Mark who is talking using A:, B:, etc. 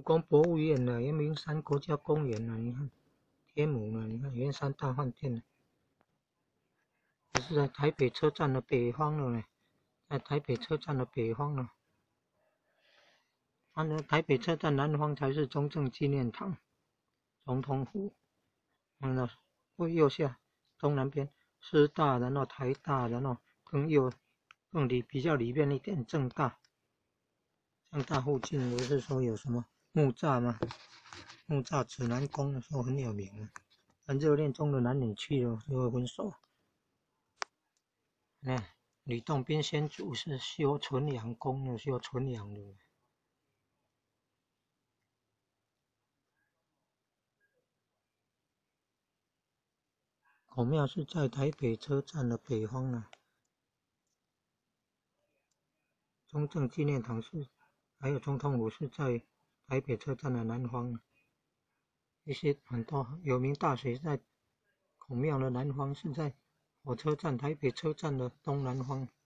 A: 故宫博物院了，阳明山国家公园了，你看天母了，你看圆山大饭店了，这是在台北车站的北方了呢，在台北车站的北方了。台北车站南方才是中正纪念堂、总统府。右下东南边师大，然后台大，然后比较里面一点政大。政大附近不是说有什么木栅吗？木栅指南宫的时候很有名啊，跟热恋中的男女去了就会分手。吕洞宾先祖是修纯阳宫的，修纯阳的。孔庙是在台北车站的北方啊，中正纪念堂还有总统府是在台北车站的南方啊。一些很多有名大学在孔庙的南方，是在火车站台北车站的东南方。